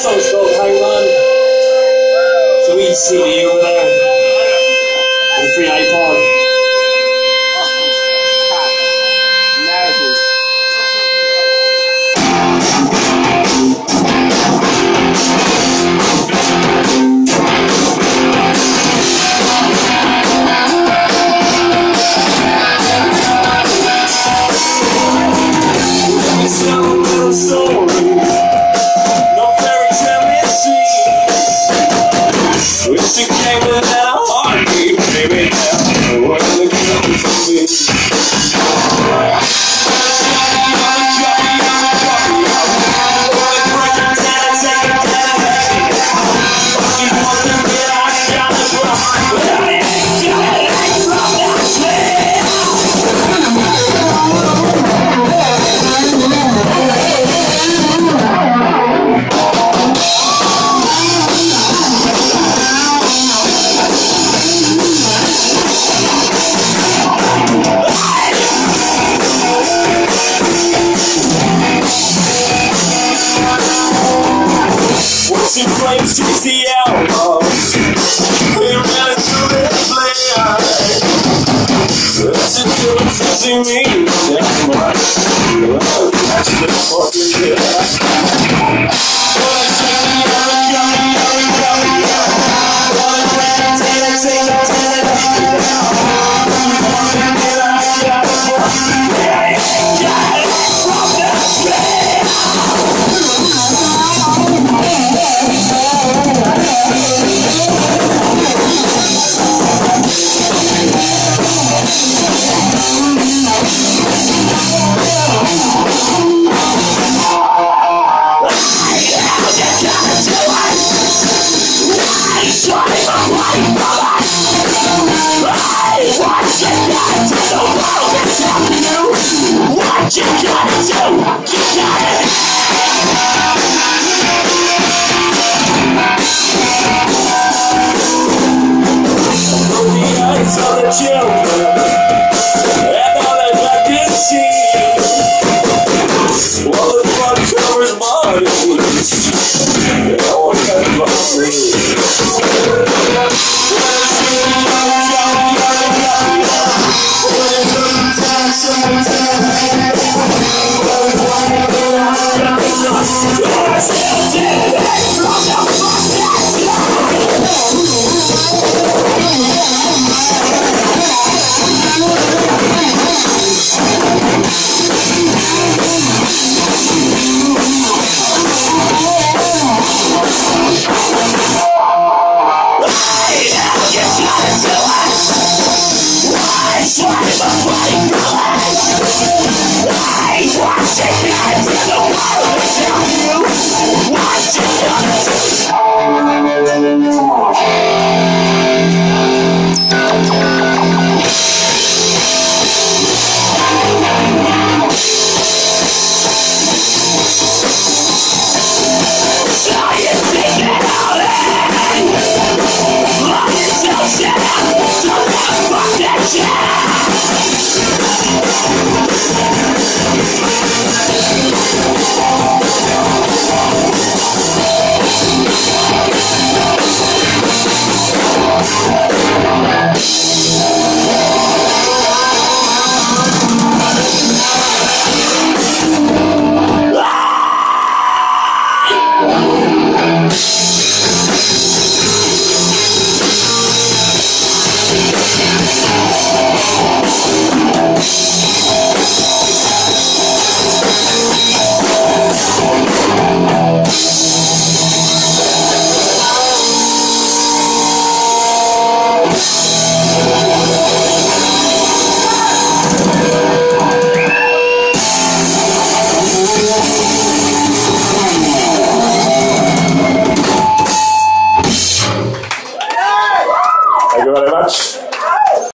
song's called Hangman. So we CD over there. And a free iPod. In flames chase the outlaws. We ran into the flare. That's a killing fuzzy me. That's my that's the fucking what you gotta do, you gotta through the eyes of the children, and all that I can see, while the blood covers bodies, and all kind of me. Yeah!